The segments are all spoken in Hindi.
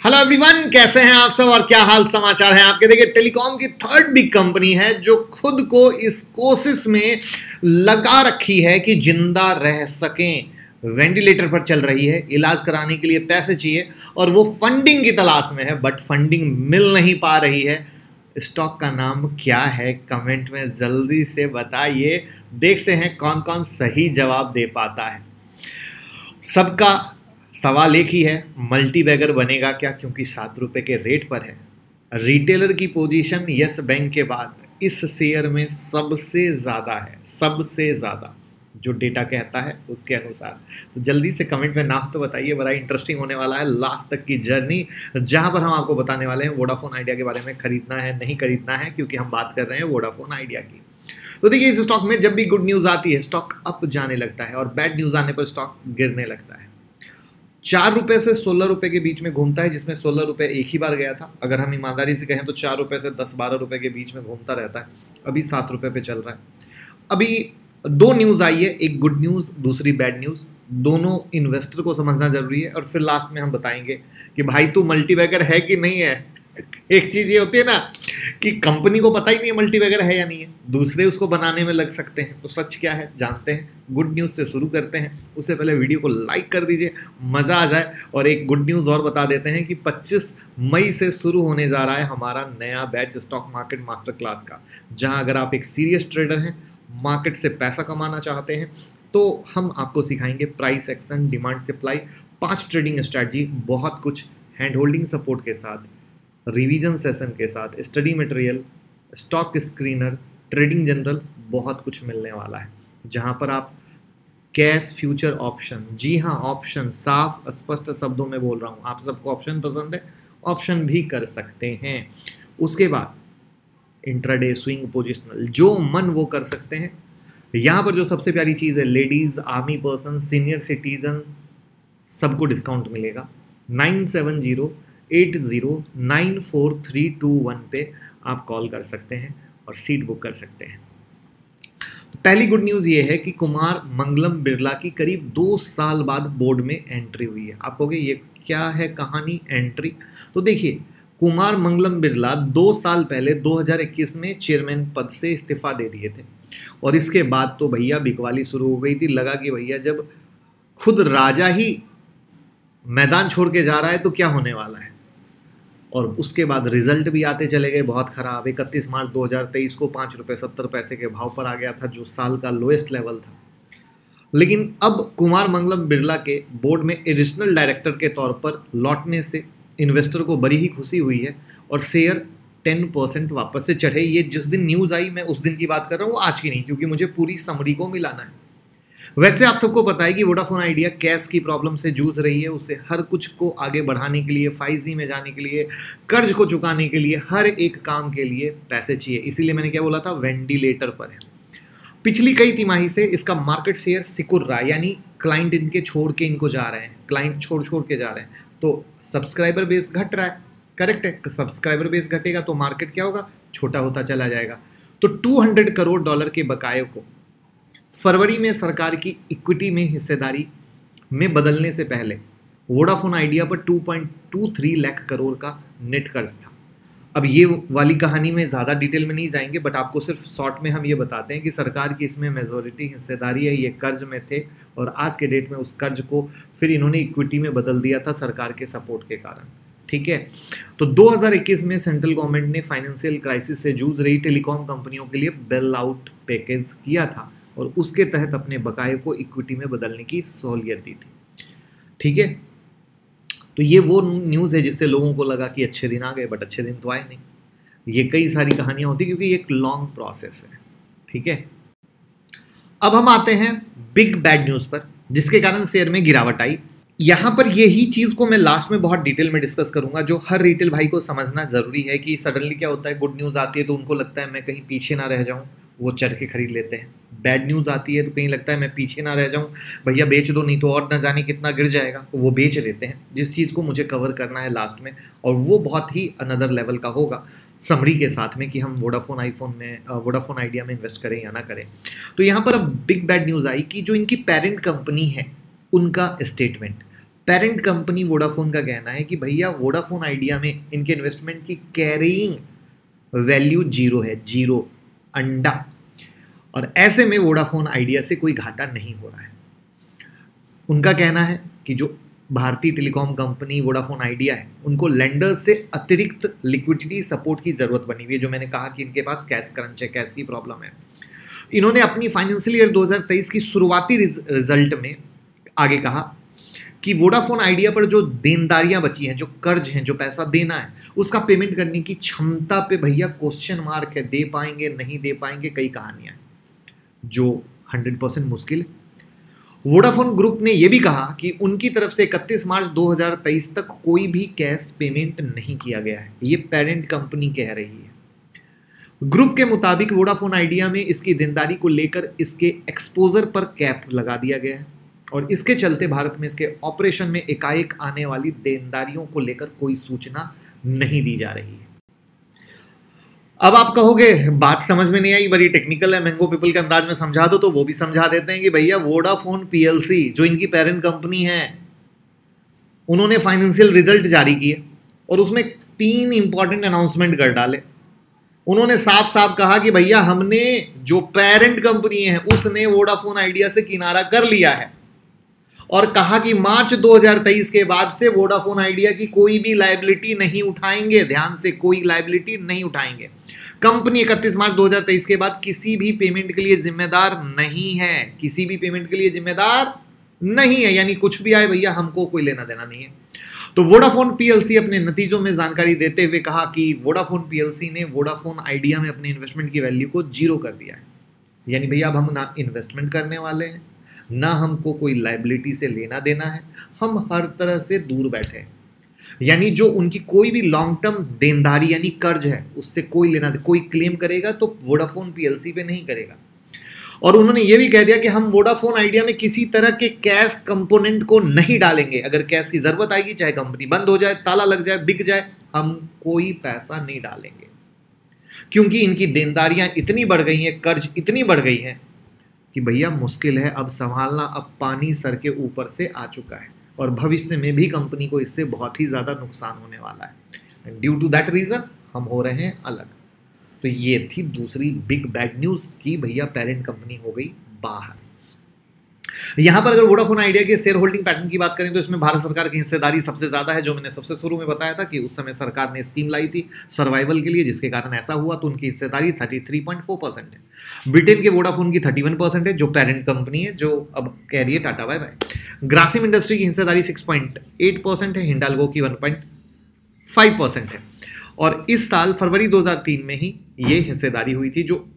हेलो एवरीवन, कैसे हैं आप सब और क्या हाल समाचार हैं आपके। देखिए, टेलीकॉम की थर्ड बिग कंपनी है जो खुद को इस कोशिश में लगा रखी है कि जिंदा रह सकें। वेंटिलेटर पर चल रही है, इलाज कराने के लिए पैसे चाहिए और वो फंडिंग की तलाश में है, बट फंडिंग मिल नहीं पा रही है। स्टॉक का नाम क्या है, कमेंट में जल्दी से बताइए। देखते हैं कौन कौन सही जवाब दे पाता है। सबका सवाल एक ही है, मल्टीबैगर बनेगा क्या, क्योंकि 7 रुपए के रेट पर है। रिटेलर की पोजीशन यस बैंक के बाद इस शेयर में सबसे ज़्यादा है, सबसे ज़्यादा जो डेटा कहता है उसके अनुसार। तो जल्दी से कमेंट में नाम तो बताइए, बड़ा इंटरेस्टिंग होने वाला है लास्ट तक की जर्नी, जहां पर हम आपको बताने वाले हैं वोडाफोन आइडिया के बारे में। खरीदना है नहीं खरीदना है, क्योंकि हम बात कर रहे हैं वोडाफोन आइडिया की। तो देखिए, इस स्टॉक में जब भी गुड न्यूज़ आती है स्टॉक अप जाने लगता है और बैड न्यूज़ आने पर स्टॉक गिरने लगता है। 4 रुपए से 16 रुपए के बीच में घूमता है, जिसमें 16 रुपए एक ही बार गया था। अगर हम ईमानदारी से कहें तो 4 रुपए से 10-12 रुपए के बीच में घूमता रहता है। अभी 7 रुपए पे चल रहा है। अभी 2 न्यूज़ आई है, एक गुड न्यूज़ दूसरी बैड न्यूज़। दोनों इन्वेस्टर को समझना जरूरी है और फिर लास्ट में हम बताएंगे कि भाई तू मल्टीबैगर है कि नहीं है। एक चीज़ ये होती है ना कि कंपनी को पता ही नहीं है मल्टीबैगर है या नहीं है, दूसरे उसको बनाने में लग सकते हैं। तो सच क्या है जानते हैं। गुड न्यूज़ से शुरू करते हैं, उससे पहले वीडियो को लाइक कर दीजिए, मज़ा आ जाए। और एक गुड न्यूज़ और बता देते हैं कि 25 मई से शुरू होने जा रहा है हमारा नया batch stock market master class का, जहां अगर आप एक सीरियस ट्रेडर हैं, मार्केट से पैसा कमाना चाहते हैं, तो हम आपको सिखाएंगे price action, demand supply, 5 trading strategy, बहुत कुछ हैंड होल्डिंग सपोर्ट के साथ, रिवीजन सेशन के साथ, study material, stock screener, trading journal, बहुत कुछ मिलने वाला है। जहां पर आप कैश फ्यूचर ऑप्शन, जी हाँ ऑप्शन, साफ स्पष्ट शब्दों में बोल रहा हूं, आप सबको ऑप्शन पसंद है, ऑप्शन भी कर सकते हैं। उसके बाद इंट्राडे, स्विंग, पोजिशनल, जो मन वो कर सकते हैं। यहाँ पर जो सबसे प्यारी चीज़ है, ladies, army person, senior citizen, सबको डिस्काउंट मिलेगा। 9708094321 पे आप कॉल कर सकते हैं और सीट बुक कर सकते हैं। तो पहली गुड न्यूज़ ये है कि कुमार मंगलम बिरला की करीब 2 साल बाद बोर्ड में एंट्री हुई है। आप कहोगे ये क्या है कहानी एंट्री। तो देखिए, कुमार मंगलम बिरला 2 साल पहले 2021 में चेयरमैन पद से इस्तीफा दे दिए थे और इसके बाद तो भैया बिकवाली शुरू हो गई थी। लगा कि भैया जब खुद राजा ही मैदान छोड़ के जा रहा है तो क्या होने वाला है। और उसके बाद रिजल्ट भी आते चले गए बहुत ख़राब। 31 मार्च 2023 को 5 रुपये 70 पैसे के भाव पर आ गया था, जो साल का लोएस्ट लेवल था। लेकिन अब कुमार मंगलम बिरला के बोर्ड में एडिशनल डायरेक्टर के तौर पर लौटने से इन्वेस्टर को बड़ी ही खुशी हुई है और शेयर 10% वापस से चढ़े। ये जिस दिन न्यूज़ आई मैं उस दिन की बात कर रहा हूँ, आज की नहीं, क्योंकि मुझे पूरी समरी को मिलाना है। वैसे आप सबको पता है कि वोडाफोन आइडिया कैश की प्रॉब्लम से जूझ रही है। उसे हर कुछ को आगे बढ़ाने के लिए, 5G में जाने के लिए, कर्ज को चुकाने के लिए, हर एक काम के लिए पैसे चाहिए। इसीलिए मैंने क्या बोला था, वेंटिलेटर पर है। पिछली कई तिमाही से इसका मार्केट शेयर सिकुड़ रहा है, यानी क्लाइंट इनके छोड़ के इनको जा रहे हैं, क्लाइंट छोड़ के जा रहे हैं। तो सब्सक्राइबर बेस घट रहा है, करेक्ट है। सब्सक्राइबर बेस घटेगा तो मार्केट क्या होगा, छोटा होता चला जाएगा। तो $200 करोड़ के बकाये को फरवरी में सरकार की इक्विटी में हिस्सेदारी में बदलने से पहले वोडाफोन आइडिया पर 2.23 लाख करोड़ का नेट कर्ज था। अब ये वाली कहानी में ज़्यादा डिटेल में नहीं जाएंगे, बट आपको सिर्फ शॉर्ट में हम ये बताते हैं कि सरकार की इसमें मेजॉरिटी हिस्सेदारी है। ये कर्ज में थे और आज के डेट में उस कर्ज को फिर इन्होंने इक्विटी में बदल दिया था सरकार के सपोर्ट के कारण। ठीक है। तो 2021 में सेंट्रल गवर्नमेंट ने फाइनेंशियल क्राइसिस से जूझ रही टेलीकॉम कंपनियों के लिए बेल आउट पैकेज किया था और उसके तहत अपने बकाये को इक्विटी में बदलने की सहूलियत दी थी। ठीक है। तो ये वो न्यूज़ है जिससे लोगों को लगा कि अच्छे दिन आ गए, बट अच्छे दिन तो आए नहीं। ये कई सारी कहानियां होती क्योंकि ये एक लॉन्ग प्रोसेस है। ठीक है। अब हम आते हैं बिग बैड न्यूज़ पर, जिसके कारण शेयर में गिरावट आई। यहां पर यही चीज़ को मैं लास्ट में बहुत डिटेल में डिस्कस करूंगा, जो हर रिटेल भाई को समझना जरूरी है कि सडनली क्या होता है, गुड न्यूज़ आती है तो उनको लगता है मैं कहीं पीछे ना रह जाऊं, वो चढ़ के खरीद लेते हैं। बैड न्यूज़ आती है तो कहीं लगता है मैं पीछे ना रह जाऊं, भैया बेच दो नहीं तो और ना जाने कितना गिर जाएगा, तो वो बेच देते हैं। जिस चीज़ को मुझे कवर करना है लास्ट में, और वो बहुत ही अनदर लेवल का होगा समरी के साथ में, कि हम वोडाफोन आइडिया में इन्वेस्ट करें या ना करें। तो यहाँ पर अब बिग बैड न्यूज़ आई कि जो इनकी पेरेंट कंपनी है उनका स्टेटमेंट, पेरेंट कंपनी वोडाफोन का कहना है कि भैया वोडाफोन आइडिया में इनके इन्वेस्टमेंट की कैरिंग वैल्यू 0 है, 0 अंडा, और ऐसे में वोडाफोन आइडिया से कोई घाटा नहीं हो रहा है। उनका कहना है कि जो भारतीय टेलीकॉम कंपनी वोडाफोन आइडिया है उनको लेंडर्स से अतिरिक्त लिक्विडिटी सपोर्ट की जरूरत बनी हुई है, जो मैंने कहा कि इनके पास कैश क्रंच है, कैश की प्रॉब्लम है। इन्होंने अपनी फाइनेंशियल ईयर 2023 की शुरुआती रिजल्ट में आगे कहा कि वोडाफोन आइडिया पर जो देनदारियां बची हैं, जो कर्ज हैं, जो पैसा देना है, उसका पेमेंट करने की क्षमता पे भैया क्वेश्चन मार्क है। दे पाएंगे नहीं दे पाएंगे, कई कहानियां जो 100% मुश्किल है। वोडाफोन ग्रुप ने यह भी कहा कि उनकी तरफ से 31 मार्च 2023 तक कोई भी कैश पेमेंट नहीं किया गया है। ये पेरेंट कंपनी कह रही है। ग्रुप के मुताबिक वोडाफोन आइडिया में इसकी देनदारी को लेकर इसके एक्सपोजर पर कैप लगा दिया गया है और इसके चलते भारत में इसके ऑपरेशन में एकाएक आने वाली देनदारियों को लेकर कोई सूचना नहीं दी जा रही है। अब आप कहोगे बात समझ में नहीं आई, बड़ी टेक्निकल है, मैंगो पीपल के अंदाज में समझा दो, तो वो भी समझा देते हैं कि भैया वोडाफोन पीएलसी जो इनकी पेरेंट कंपनी है, उन्होंने फाइनेंशियल रिजल्ट जारी किए और उसमें 3 इंपॉर्टेंट अनाउंसमेंट कर डाले। उन्होंने साफ साफ कहा कि भैया हमने जो पेरेंट कंपनी है उसने वोडाफोन आइडिया से किनारा कर लिया है और कहा कि मार्च 2023 के बाद से वोडाफोन आइडिया की कोई भी लायबिलिटी नहीं उठाएंगे। ध्यान से, कोई लायबिलिटी नहीं उठाएंगे। कंपनी 31 मार्च 2023 के बाद किसी भी पेमेंट के लिए जिम्मेदार नहीं है, किसी भी पेमेंट के लिए जिम्मेदार नहीं है, यानी कुछ भी आए भैया हमको कोई लेना देना नहीं है। तो वोडाफोन पीएलसी अपने नतीजों में जानकारी देते हुए कहा कि वोडाफोन पीएलसी ने वोडाफोन आइडिया में अपने इन्वेस्टमेंट की वैल्यू को 0 कर दिया है। यानी भैया अब हम ना इन्वेस्टमेंट करने वाले हैं, ना हमको कोई लायबिलिटी से लेना देना है, हम हर तरह से दूर बैठे हैं। यानी जो उनकी कोई भी लॉन्ग टर्म देनदारी यानी कर्ज है उससे कोई लेना दे, कोई क्लेम करेगा तो वोडाफोन पीएलसी पे नहीं करेगा। और उन्होंने ये भी कह दिया कि हम वोडाफोन आइडिया में किसी तरह के कैश कंपोनेंट को नहीं डालेंगे। अगर कैश की जरूरत आएगी, चाहे कंपनी बंद हो जाए, ताला लग जाए, बिक जाए, हम कोई पैसा नहीं डालेंगे, क्योंकि इनकी देनदारियां इतनी बढ़ गई हैं, कर्ज इतनी बढ़ गई हैं कि भैया मुश्किल है अब संभालना। अब पानी सर के ऊपर से आ चुका है और भविष्य में भी कंपनी को इससे बहुत ही ज़्यादा नुकसान होने वाला है। ड्यू टू दैट रीज़न हम हो रहे हैं अलग। तो ये थी दूसरी बिग बैड न्यूज़ कि भैया पेरेंट कंपनी हो गई बाहर। यहां पर अगर वोडाफोन आइडिया के शेयर होल्डिंग पैटर्न की बात करें तो इसमें भारत सरकार की हिस्सेदारी सबसे ज्यादा है। जो मैंने सबसे शुरू में बताया था कि उस समय सरकार ने स्कीम लाई थी सर्वाइवल के लिए, जिसके कारण ऐसा हुआ, तो उनकी हिस्सेदारी 33.4% है। ब्रिटेन के वोडाफोन की 31% है, जो पेरेंट कंपनी है, जो अब कह रही है tata bye bye. Grasim industry की हिस्सेदारी 6.8% है, हिंडाल्गो की 1.5% है। और इस साल फरवरी 2003 में ही ये हिस्सेदारी हुई थी, जो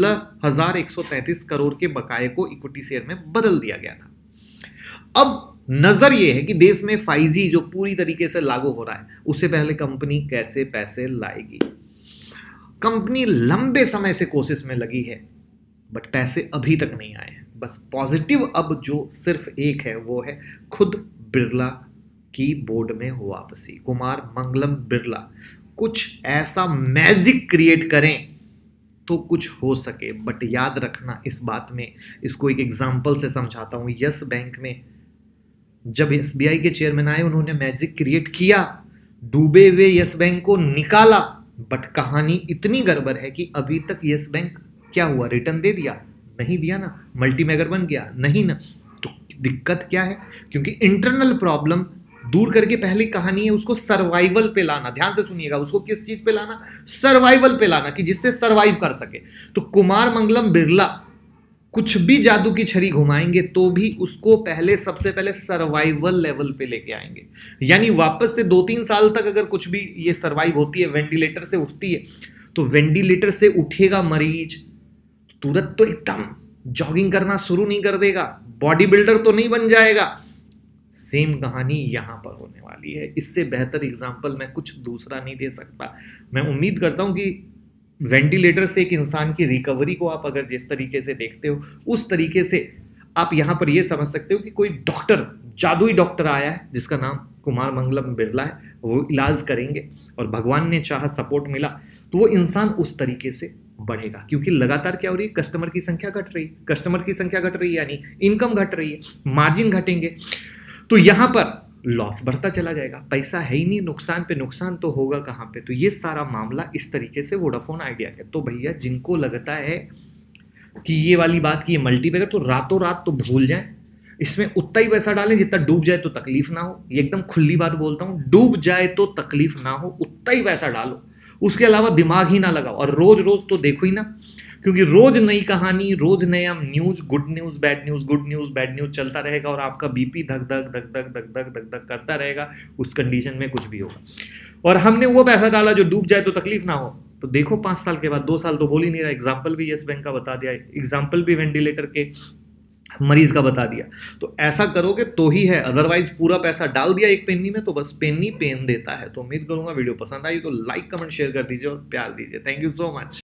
16,133 करोड़ के बकाये को इक्विटी शेयर में बदल दिया गया था। अब नजर ये है कि देश में 5G जो पूरी तरीके से लागू हो रहा है, उससे पहले कंपनी कैसे पैसे लाएगी। कंपनी लंबे समय से कोशिश में लगी है, बट पैसे अभी तक नहीं आए हैं। बस पॉजिटिव अब जो सिर्फ एक है वो है खुद बिरला की बोर्ड में वापसी। कुमार मंगलम बिरला कुछ ऐसा मैजिक क्रिएट करें तो कुछ हो सके। बट याद रखना इस बात में, इसको एक एग्जांपल से समझाता हूं। यस बैंक में जब एसबीआई के चेयरमैन आए, उन्होंने मैजिक क्रिएट किया, डूबे हुए यस बैंक को निकाला, बट कहानी इतनी गड़बड़ है कि अभी तक यस बैंक क्या हुआ, रिटर्न दे दिया? नहीं दिया ना। मल्टी मेगर बन गया? नहीं ना। तो दिक्कत क्या है? क्योंकि इंटरनल प्रॉब्लम दूर करके पहली कहानी है उसको सर्वाइवल पे लाना। ध्यान से सुनिएगा, उसको किस चीज पे लाना? सर्वाइवल पे लाना, कि जिससे सर्वाइव कर सके। तो कुमार मंगलम बिरला कुछ भी जादू की छड़ी घुमाएंगे तो भी उसको पहले, सबसे पहले सर्वाइवल लेवल पे लेके आएंगे। यानी वापस से 2-3 साल तक अगर कुछ भी ये सर्वाइव होती है, वेंटिलेटर से उठती है, तो वेंटिलेटर से उठेगा मरीज, तुरंत तो एकदम जॉगिंग करना शुरू नहीं कर देगा, बॉडी बिल्डर तो नहीं बन जाएगा। सेम कहानी यहां पर होने वाली है। इससे बेहतर एग्जाम्पल मैं कुछ दूसरा नहीं दे सकता। मैं उम्मीद करता हूं कि वेंटिलेटर से एक इंसान की रिकवरी को आप अगर जिस तरीके से देखते हो, उस तरीके से आप यहां पर यह समझ सकते हो कि कोई डॉक्टर, जादुई डॉक्टर आया है जिसका नाम कुमार मंगलम बिरला है, वो इलाज करेंगे और भगवान ने चाहा, सपोर्ट मिला, तो वो इंसान उस तरीके से बढ़ेगा। क्योंकि लगातार क्या हो रही है, कस्टमर की संख्या घट रही है। कस्टमर की संख्या घट रही है यानी इनकम घट रही है, मार्जिन घटेंगे। तो यहां पर लॉस बढ़ता चला जाएगा, पैसा है ही नहीं, नुकसान पे नुकसान तो होगा कहाँ पे। तो ये सारा मामला इस तरीके से वोडाफोन आइडिया का। तो भैया जिनको लगता है कि ये वाली बात की ये मल्टीपैकर, तो रातों रात तो भूल जाएं, इसमें उतना ही पैसा डालें जितना डूब जाए तो तकलीफ ना हो। ये एकदम खुली बात बोलता हूँ, डूब जाए तो तकलीफ ना हो, उतना ही पैसा डालो, उसके अलावा दिमाग ही ना लगाओ। और रोज रोज तो देखो ही ना, क्योंकि रोज नई कहानी, रोज नया news, good news bad news, good news bad news चलता रहेगा और आपका बीपी धक धक धक धक धक धक धक धक करता रहेगा। उस कंडीशन में कुछ भी होगा। और हमने वो पैसा डाला जो डूब जाए तो तकलीफ ना हो, तो देखो 5 साल के बाद, 2 साल तो बोल ही नहीं रहा, एग्जाम्पल भी यस बैंक का बता दिया, एग्जाम्पल भी वेंटिलेटर के मरीज का बता दिया। तो ऐसा करोगे तो ही है, अदरवाइज पूरा पैसा डाल दिया एक पेन्नी में तो बस पेन्नी पेन देता है। तो उम्मीद करूंगा वीडियो पसंद आई तो लाइक कमेंट शेयर कर दीजिए और प्यार दीजिए। Thank you so much.